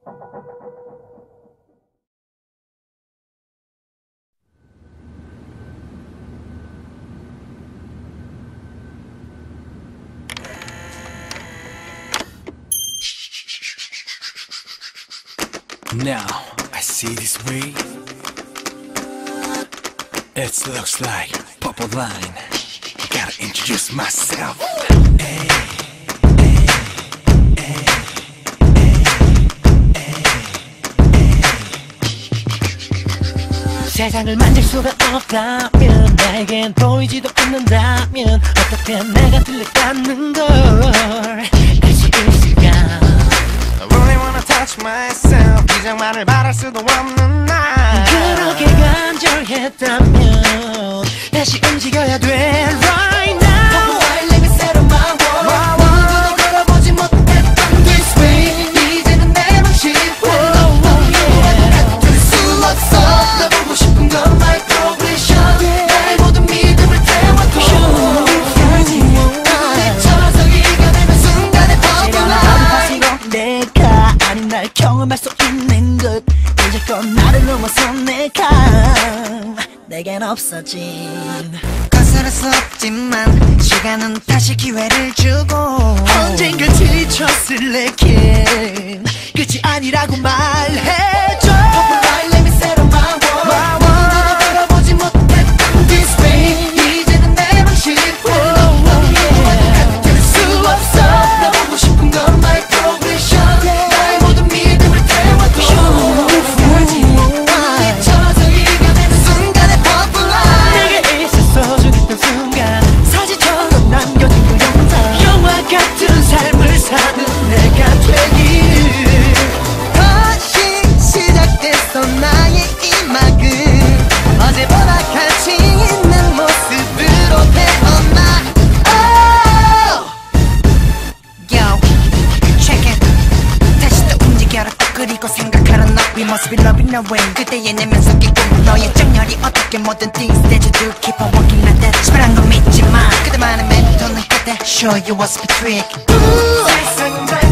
Now I see this way. It looks like purple line. Gotta introduce myself. Hey, hey, hey, 세상을 만질 수가 없다면, 나에겐 보이지도 않는다면 어떻게 내가 들렸다는 걸 알 수 있을까? I really wanna touch myself. 이장만을 바랄 수도 없는 날. 그렇게 간절했다면 다시 움직여야 돼 right now. Let me settle my world. 누구도 걸어보지 못했던 this way. 이제는 내 방식대로 될 수 없어. 나 보고 싶은 건 my progression. 나의 모든 믿음을 태워도 부딪혀서 이겨내는 순간의 버블라인. 내가 아닌 날 경험할 수 있는 것, 이제껏 나를 넘어서 내가 내겐 없어진. 거스를 수 없지만 시간은 다시 기회를 주고 언젠가 지쳤을 내겐 끝이 아니라고 말해줘. Let me settle my world. 누구도 걸어보지 못했던 this way. 이제는 내 방식대로 될 수 없어. 나 보고 싶은 건 my progression. 나의 모든 믿음을 태워도 부딪혀서 이겨내는 순간의 버블라인. 내게 있었어 주겠던 순간, 사진처럼 남겨진 그 영상. 영화 같은 삶을 사는 내가 되길. 다시 시작됐어 나의 이 막은. 어제보다 가치 있는 모습으로 태어나. Yo, check it. 다시 또 움직여라 또 그리고 생각하라 너. We must be loving the way. 그때의 내면 속에 꿈, 너의 정열이 어떻게 모든 things that you do. Keep on walking like that. 시발한 건 믿지마. 그때만의 멘토는 끝에 show you what's the trick. 세상은